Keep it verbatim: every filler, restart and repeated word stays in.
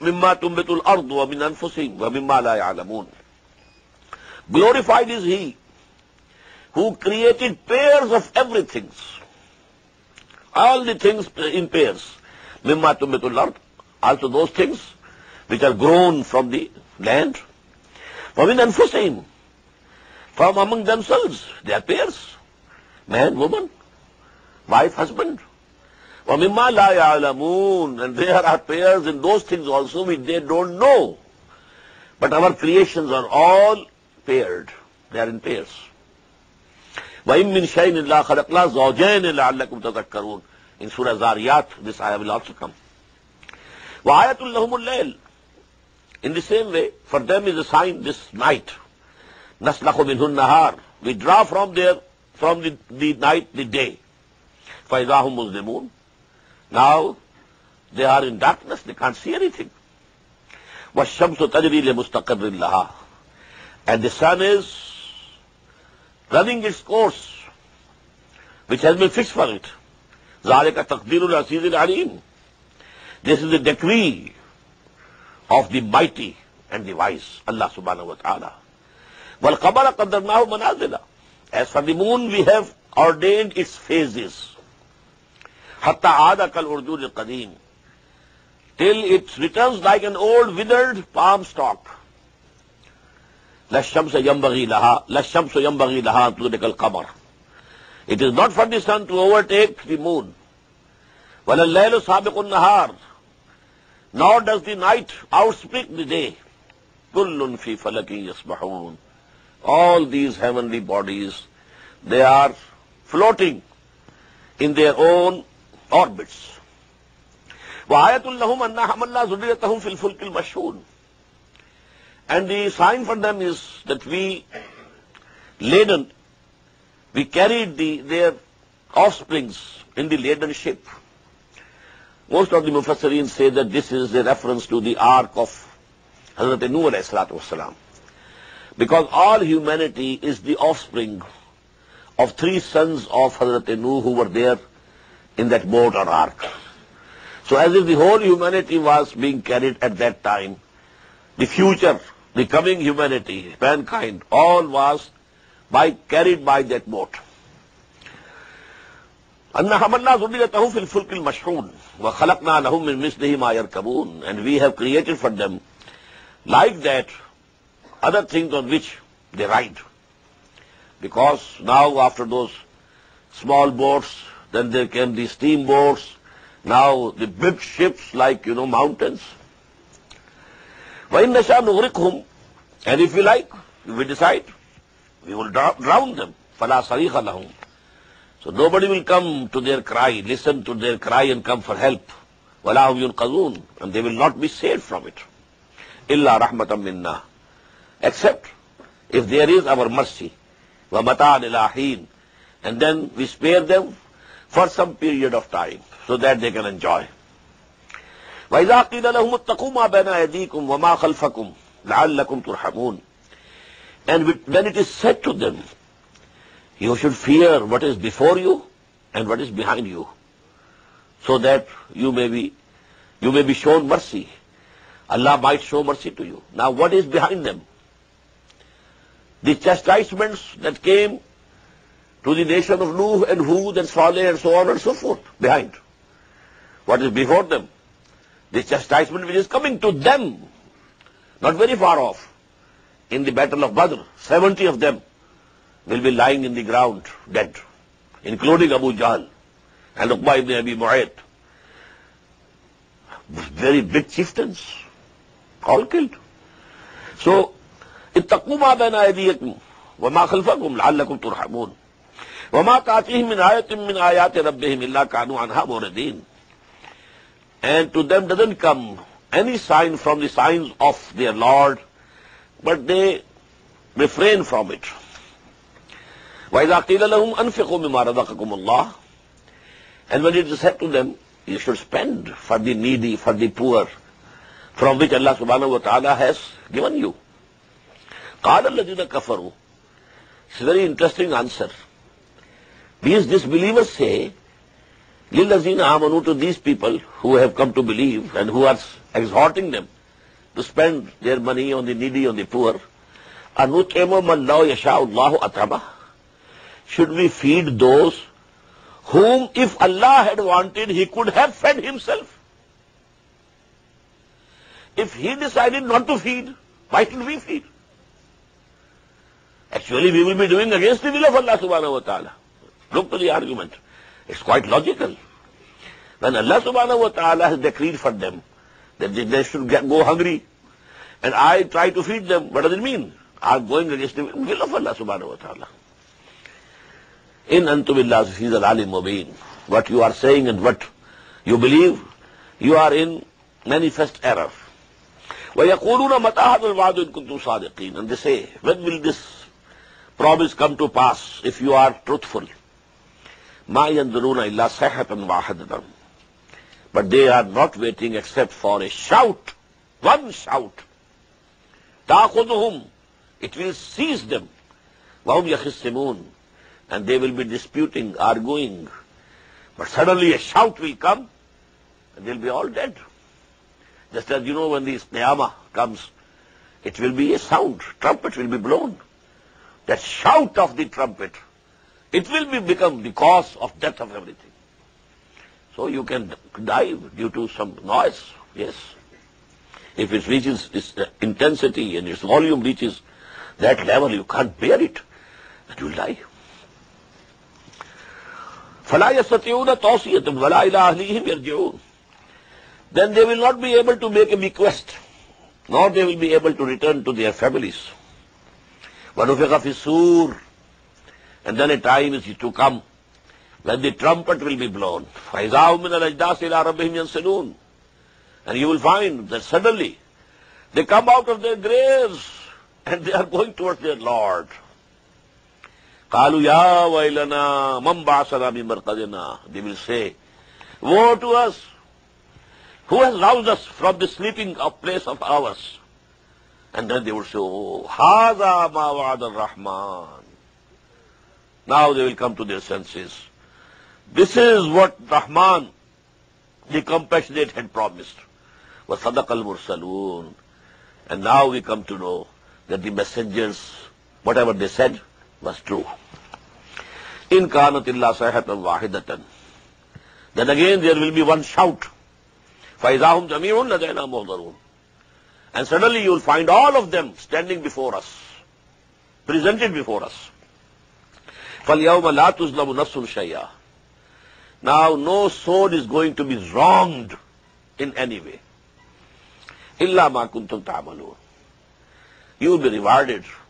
مما تنبت الأرض ومن أنفسهم ومما لا يعلمون. Glorified is He who created pairs of everything, all the things in pairs. مما تنبت الأرض, also those things which are grown from the land. ومن أنفسهم, from among themselves, they are pairs, man, woman, wife, husband. وَمِمَّا لَا يَعْلَمُونَ, and there are pairs in those things also which they don't know. But our creations are all paired. They are in pairs. وَإِن مِّن شَيْءٍ إِلَّا خَلَقْنَا زَوْجَيْنِ لَعَلَّكُمْ تَذَكَّرُونَ. In Surah Zariyat, this ayah will also come. وَآيَةٌ لَهُمُ اللَّيْلِ. In the same way, for them is a sign this night. نَسْلَخُ مِنْهُ النَّهَارِ. We draw from there, from the, the night, the day. فَإِذَا هُمْ مُظْلِمُونَ. Now they are in darkness, they can't see anything. وَالشَّمْسُ تَجْرِي لِمُسْتَقِرٍّ لَهَا. And the sun is running its course, which has been fixed for it. ذَلِكَ تَقْدِيرُ الْعَزِيزِ الْعَلِيمِ. This is the decree of the mighty and the wise, Allah subhanahu wa ta'ala. وَالْقَمَرَ قَدَّرْنَاهُ مَنَازِلَ. As for the moon, we have ordained its phases. حَتَّى عَادَ كَالْأُرْجُونِ الْقَدِيمِ. Till it returns like an old withered palm stalk. لَا الشَّمْسَ يَنبَغِي لَهَا لَا الشَّمْسُ يَنبَغِي لَهَا أَن تُدْرِكَ الْقَمَرَ. It is not for the sun to overtake the moon. وَلَا اللَّيْلُ سَابِقُ النَّهَارِ. Nor does the night outstrip the day. كُلٌّ فِي فَلَكٍ يَسْبَحُونَ. All these heavenly bodies, they are floating in their own orbits. وَآيَةٌ لَهُمْ أَنَّا حَمَلْنَا ذُرِّيَّتَهُمْ فِي الْفُلْكِ الْمَشْحُونِ. And the sign for them is that we laden, we carried the, their offsprings in the laden ship. Most of the Mufassirin say that this is a reference to the ark of Hazrat Nuh alayhi salatu wasalam. Because all humanity is the offspring of three sons of Hazrat Nuh who were there in that boat or ark. So as if the whole humanity was being carried at that time, the future, the coming humanity, mankind, all was by, carried by that boat. أَنَّا حَمَلْنَا ذُرِّيَّتَهُمْ فِي الْفُلْكِ الْمَشْحُونِ وَخَلَقْنَا لَهُم مِّن مِّثْلِهِ مَا يَرْكَبُونَ. And we have created for them, like that, other things on which they ride. Because now after those small boats, then there came the steamboats, now the big ships like, you know, mountains. وَإِن نَشَاءْ نُغْرِقْهُمْ. And if we like, if we decide, we will drown them. فَلَا صَرِيخَ لَهُمْ. So nobody will come to their cry, listen to their cry and come for help. وَلَا هُمْ يُنْقَذُونَ. And they will not be saved from it. إِلَّا رَحْمَةً مِنَّا. Except if there is our mercy. وَمَتَاعًا إِلَىٰ حِينٍ. And then we spare them for some period of time so that they can enjoy. وَإِذَا قِيلَ لَهُمُ اتَّقُوا مَا بَيْنَ أَيْدِيكُمْ وَمَا خَلْفَكُمْ لَعَلَّكُمْ تُرْحَمُونَ. And when it is said to them, you should fear what is before you and what is behind you, so that you may be, you may be shown mercy. Allah might show mercy to you. Now what is behind them? The chastisements that came to the nation of Nuh and Hud and Saleh and so on and so forth, behind. What is before them? The chastisement which is coming to them, not very far off. In the battle of Badr, seventy of them will be lying in the ground, dead, including Abu Jahl and Uqba ibn Abi Mu'ayt. Very big chieftains, all killed. So, اتقوا ما بين أيديكم وما خلفكم لعلكم ترحمون وما تأتيهم من آية من آيات ربهم إلا كانوا عنها معرضين. And to them doesn't come any sign from the signs of their Lord, but they refrain from it. وَإِذَا قِيلَ لَهُمْ أَنْفِقُوا مِمَّا رَزَقَكُمُ اللَّهُ. And when it is said to them, you should spend for the needy, for the poor, from which Allah subhanahu wa ta'ala has given you. قَالَ الَّذِينَ كَفَرُوا. It's a very interesting answer. These disbelievers say, لِلَّذِينَ آمَنُوا, to these people who have come to believe and who are exhorting them to spend their money on the needy, on the poor. أَنُطْعِمُ مَنْ لَوْ يَشَاءُ اللَّهُ أَطْعَمَهُ. Should we feed those whom, if Allah had wanted, He could have fed Himself? If He decided not to feed, why should we feed? Actually, we will be doing against the will of Allah subhanahu wa ta'ala. Look to the argument. It's quite logical. When Allah subhanahu wa ta'ala has decreed for them that they should get, go hungry, and I try to feed them, what does it mean? I'm going against the will of Allah subhanahu wa ta'ala. In antum illa fi dhalalin mubin. What you are saying and what you believe, you are in manifest error. وَيَقُولُونَ مَتَى هَذَا الْوَعْدُ إِن كُنتُمْ صَادِقِينَ. And they say, when will this promise come to pass if you are truthful? مَا يَنْظُرُونَ إِلَّا صَيْحَةً وَاحِدَةً. But they are not waiting except for a shout, one shout. تَأْخُذُهُمْ. It will seize them. وَهُمْ يَخِصِّمُونَ. And they will be disputing, arguing. But suddenly a shout will come, and they'll be all dead. Just as you know, when the Qiyamah comes, it will be a sound. Trumpet will be blown. That shout of the trumpet, it will be become the cause of death of everything. So you can die due to some noise, yes. If it reaches its intensity and its volume reaches that level, you can't bear it, and you will die. فَلَا يَسْتَطِيعُونَ تَوْصِيَةً وَلَا إِلَىٰ أَهْلِهِمْ يَرْجِعُونَ. Then they will not be able to make a bequest, nor they will be able to return to their families. وَنُفِخَ فِي الصُّورِ. And then a time is to come when the trumpet will be blown. فَإِذَا هُمْ مِنَ الْأَجْدَاثِ إِلَىٰ رَبِّهِمْ يَنْسِلُونَ. And you will find that suddenly they come out of their graves and they are going towards their Lord. قَالُوا يَا وَيْلَنَا مَنْ بَعَثَنَا مِنْ مَرْقَدِنَا. They will say, woe to us! Who has roused us from the sleeping place of ours? And then they would say, oh, هَذَا مَا وَعَدَ الرَّحْمَنِ. Now they will come to their senses. This is what Rahman, the compassionate, had promised. وَصَدَقَ الْمُرْسَلُونَ. And now we come to know that the messengers, whatever they said, was true. إِن كَانَتْ إِلَّا صَيْحَةً وَاحِدَةً. Then again there will be one shout. فَإِذَا هُمْ جَمِيعٌ لَدَيْنَا مُحْضَرُونَ. And suddenly you will find all of them standing before us, presented before us. فَالْيَوْمَ لَا تُظْلَمُ نَفْسٌ شَيْئًا. Now no soul is going to be wronged in any way. إِلَّا مَا كُنْتُمْ تَعْمَلُونَ. You will be rewarded